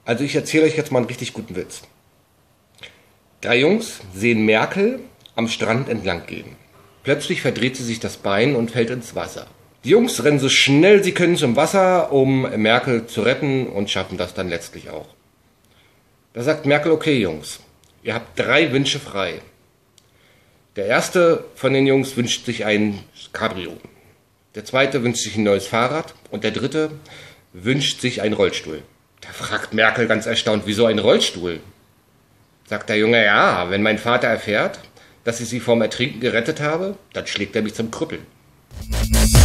Also ich erzähle euch jetzt mal einen richtig guten Witz. 3 Jungs sehen Merkel am Strand entlang gehen. Plötzlich verdreht sie sich das Bein und fällt ins Wasser. Die Jungs rennen so schnell sie können zum Wasser, um Merkel zu retten und schaffen das dann letztlich auch. Da sagt Merkel, okay Jungs, ihr habt 3 Wünsche frei. Der erste von den Jungs wünscht sich ein Cabrio. Der zweite wünscht sich ein neues Fahrrad und der dritte wünscht sich einen Rollstuhl. Da fragt Merkel ganz erstaunt, wieso ein Rollstuhl? Sagt der Junge, ja, wenn mein Vater erfährt, dass ich sie vorm Ertrinken gerettet habe, dann schlägt er mich zum Krüppeln.